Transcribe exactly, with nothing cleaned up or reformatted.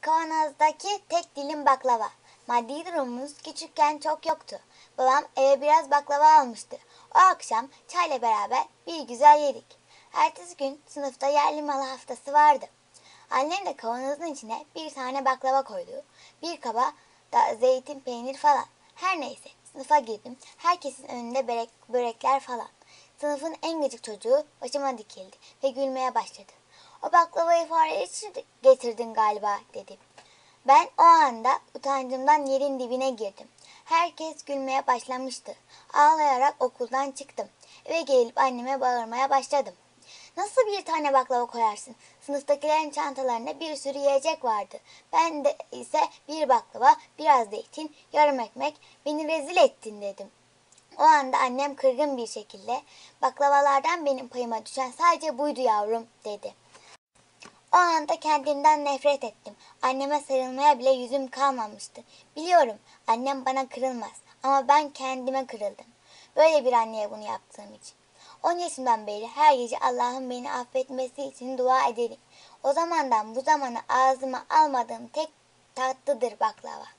Kavanozdaki tek dilim baklava. Maddi durumumuz küçükken çok yoktu. Babam eve biraz baklava almıştı. O akşam çayla beraber bir güzel yedik. Ertesi gün sınıfta yerli malı haftası vardı. Annem de kavanozun içine bir tane baklava koydu. Bir kaba da zeytin, peynir falan. Her neyse sınıfa girdim. Herkesin önünde börek, börekler falan. Sınıfın en gıcık çocuğu başıma dikildi ve gülmeye başladı. "O baklavayı fare için getirdin galiba," dedim. Ben o anda utancımdan yerin dibine girdim. Herkes gülmeye başlamıştı. Ağlayarak okuldan çıktım. Eve gelip anneme bağırmaya başladım. "Nasıl bir tane baklava koyarsın? Sınıftakilerin çantalarında bir sürü yiyecek vardı. Ben de ise bir baklava, biraz zeytin, yarım ekmek. Beni rezil ettin," dedim. O anda annem kırgın bir şekilde "Baklavalardan benim payıma düşen sadece buydu yavrum," dedi. O anda kendimden nefret ettim. Anneme sarılmaya bile yüzüm kalmamıştı. Biliyorum annem bana kırılmaz ama ben kendime kırıldım. Böyle bir anneye bunu yaptığım için. on yaşımdan beri her gece Allah'ın beni affetmesi için dua ederim. O zamandan bu zamana ağzıma almadığım tek tatlıdır baklava.